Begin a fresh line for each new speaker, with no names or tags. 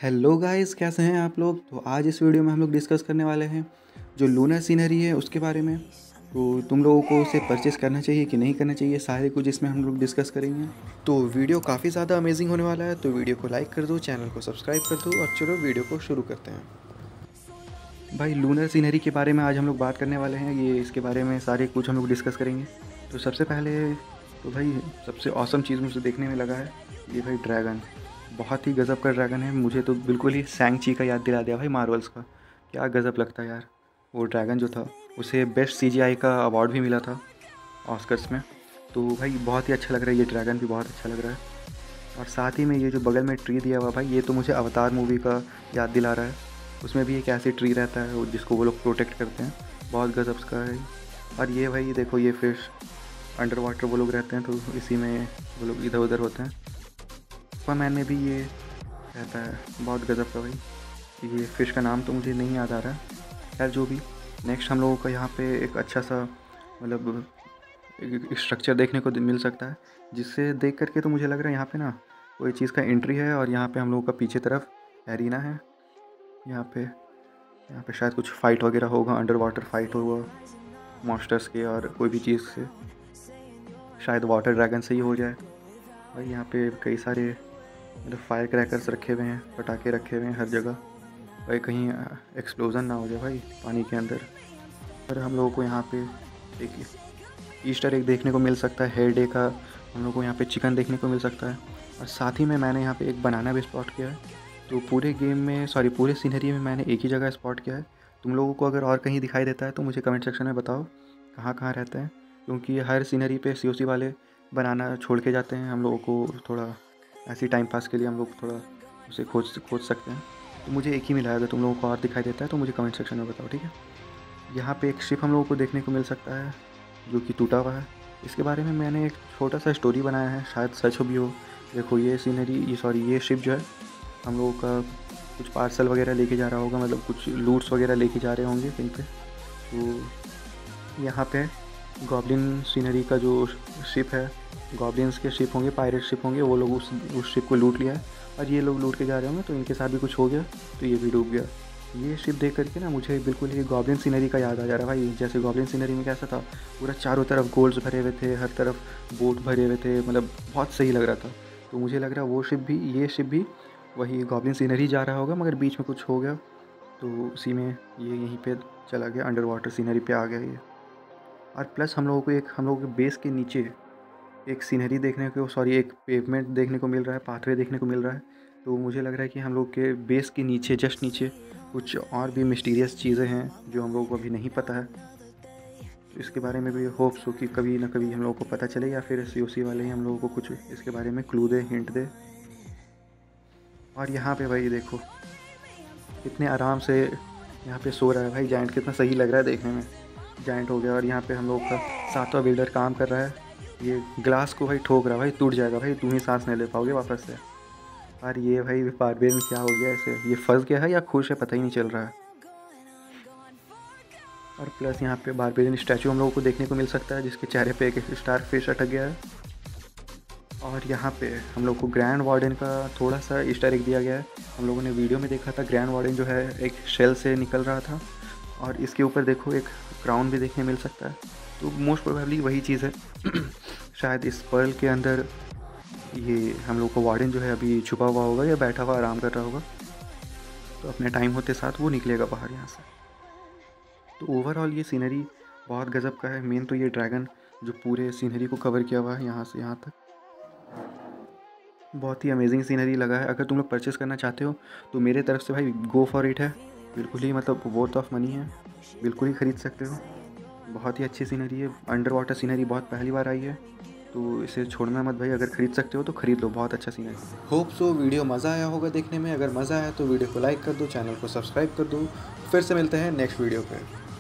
Hello guys, कैसे हैं आप लोग। तो आज इस वीडियो में हम लोग डिस्कस करने वाले हैं जो लूनर सीनरी है उसके बारे में। तो तुम लोगों को उसे परचेस करना चाहिए कि नहीं करना चाहिए, सारे कुछ इसमें हम लोग डिस्कस करेंगे। तो वीडियो काफ़ी ज़्यादा अमेजिंग होने वाला है, तो वीडियो को लाइक कर दो, चैनल को सब्सक्राइब कर दो और चलो वीडियो को शुरू करते हैं। भाई लूनर सीनरी के बारे में आज हम लोग बात करने वाले हैं, ये इसके बारे में सारे कुछ हम लोग डिस्कस करेंगे। तो सबसे पहले तो भाई सबसे ऑसम चीज़ मुझे देखने में लगा है ये भाई ड्रैगन। बहुत ही गज़ब का ड्रैगन है, मुझे तो बिल्कुल ही सैंग-ची का याद दिला दिया भाई मार्वल्स का। क्या गज़ब लगता है यार। वो ड्रैगन जो था उसे बेस्ट सीजीआई का अवार्ड भी मिला था ऑस्कर्स में। तो भाई बहुत ही अच्छा लग रहा है, ये ड्रैगन भी बहुत अच्छा लग रहा है। और साथ ही में ये जो बगल में ट्री दिया हुआ भाई, ये तो मुझे अवतार मूवी का याद दिला रहा है। उसमें भी एक ऐसी ट्री रहता है जिसको वो लोग प्रोटेक्ट करते हैं, बहुत गज़ब का है। और ये भाई देखो, ये फिश अंडर वाटर वो लोग रहते हैं, तो इसी में वो लोग इधर उधर होते हैं। एक्वामैन में भी ये रहता है, बहुत गज़ब का भाई। ये फ़िश का नाम तो मुझे नहीं याद आ रहा है, खैर जो भी। नेक्स्ट हम लोगों को यहाँ पे एक अच्छा सा मतलब एक स्ट्रक्चर देखने को मिल सकता है, जिससे देख करके तो मुझे लग रहा है यहाँ पे ना कोई चीज़ का एंट्री है। और यहाँ पे हम लोगों का पीछे तरफ एरिना है। यहाँ पे शायद कुछ फ़ाइट वगैरह होगा, अंडर वाटर फाइट होगा मॉन्स्टर्स के और कोई भी चीज़ से, शायद वाटर ड्रैगन से ही हो जाए। और यहाँ पे कई सारे मतलब फायर क्रैकर्स रखे हुए हैं, पटाखे रखे हुए हैं हर जगह, भाई कहीं एक्सप्लोज़न ना हो जाए भाई पानी के अंदर। और हम लोगों को यहाँ पे एक ईस्टर एग देखने को मिल सकता है, हेयर डे का हम लोग को यहाँ पे चिकन देखने को मिल सकता है। और साथ ही में मैंने यहाँ पे एक बनाना भी स्पॉट किया है। तो पूरे गेम में पूरे सीनरी में मैंने एक ही जगह स्पॉट किया है। तुम लोगों को अगर और कहीं दिखाई देता है तो मुझे कमेंट सेक्शन में बताओ कहाँ कहाँ रहता है, क्योंकि हर सीनरी पे सीओसी वाले बनाना छोड़ के जाते हैं। हम लोगों को थोड़ा ऐसी टाइम पास के लिए हम लोग थोड़ा उसे खोज सकते हैं। तो मुझे एक ही मिला है, अगर तुम लोगों को और दिखाई देता है तो मुझे कमेंट सेक्शन में बताओ, ठीक है। यहाँ पे एक शिप हम लोगों को देखने को मिल सकता है जो कि टूटा हुआ है। इसके बारे में मैंने एक छोटा सा स्टोरी बनाया है, शायद सच भी हो। देखो ये ये शिप जो है हम लोगों का कुछ पार्सल वगैरह लेके जा रहा होगा, मतलब कुछ लूट्स वगैरह लेके जा रहे होंगे कहीं पे। तो यहाँ पे गॉब्लिन सीनरी का जो शिप है, गॉब्लिन्स के शिप होंगे, पायरेट शिप होंगे, वो लोग उस शिप को लूट लिया है और ये लोग लूट के जा रहे होंगे, तो इनके साथ भी कुछ हो गया तो ये भी डूब गया। ये शिप देख करके ना मुझे बिल्कुल ही गॉब्लिन सीनरी का याद आ जा रहा है भाई। जैसे गॉब्लिन सीनरी में कैसा था, पूरा चारों तरफ गोल्ड्स भरे हुए थे, हर तरफ बोट भरे हुए थे, मतलब बहुत सही लग रहा था। तो मुझे लग रहा है ये शिप भी वही गॉब्लिन सीनरी जा रहा होगा, मगर बीच में कुछ हो गया तो उसी में ये यहीं पे चला गया, अंडर वाटर सीनरी पे आ गया ये। और प्लस हम लोगों के बेस के नीचे एक सीनरी एक पेवमेंट देखने को मिल रहा है, पाथवे देखने को मिल रहा है। तो मुझे लग रहा है कि हम लोग के बेस के नीचे, जस्ट नीचे कुछ और भी मिस्टीरियस चीज़ें हैं जो हम लोगों को अभी नहीं पता है। तो इसके बारे में भी होप्स हो कि कभी ना कभी हम लोगों को पता चले, या फिर सीओसी वाले ही हम लोगों को कुछ इसके बारे में क्लू दे, हिंट दे। और यहाँ पे भाई देखो कितने आराम से यहाँ पे सो रहा है भाई जायंट, कितना सही लग रहा है देखने में। जायंट हो गया और यहाँ पे हम लोग का सातवां बिल्डर काम कर रहा है। ये ग्लास को भाई ठोक रहा है, भाई टूट जाएगा भाई, तुम ही सांस नहीं ले पाओगे वापस से। और ये भाई बारबेर में क्या हो गया ऐसे, ये फंस गया है या खुश है पता ही नहीं चल रहा है। और प्लस यहाँ पे बारबेरियन स्टैचू हम लोगों को देखने को मिल सकता है, जिसके चेहरे पे एक स्टार फिश अटक गया है। और यहाँ पे हम लोग को ग्रैंड वार्डन का थोड़ा सा ईस्टर एग दिया गया है। हम लोगों ने वीडियो में देखा था, ग्रैंड वार्डन जो है एक शेल से निकल रहा था, और इसके ऊपर देखो एक क्राउन भी देखने मिल सकता है। तो मोस्ट प्रोबेबली वही चीज़ है शायद इस पर्ल के अंदर ये हम लोग को वार्डन जो है अभी छुपा हुआ होगा या बैठा हुआ आराम कर रहा होगा। तो अपने टाइम होते साथ वो निकलेगा बाहर यहाँ से। तो ओवरऑल ये सीनरी बहुत गज़ब का है। मेन तो ये ड्रैगन जो पूरे सीनरी को कवर किया हुआ है यहाँ से यहाँ तक, बहुत ही अमेजिंग सीनरी लगा है। अगर तुम लोग परचेस करना चाहते हो तो मेरे तरफ से भाई गो फॉर इट है, बिल्कुल ही मतलब वर्थ ऑफ मनी है, बिल्कुल ही ख़रीद सकते हो। बहुत ही अच्छी सीनरी है, अंडर वाटर सीनरी बहुत पहली बार आई है, तो इसे छोड़ना मत भाई। अगर ख़रीद सकते हो तो ख़रीद लो, बहुत अच्छा सीनरी है। होप सो वीडियो मज़ा आया होगा देखने में। अगर मज़ा आया तो वीडियो को लाइक कर दो, चैनल को सब्सक्राइब कर दो। फिर से मिलते हैं नेक्स्ट वीडियो पे।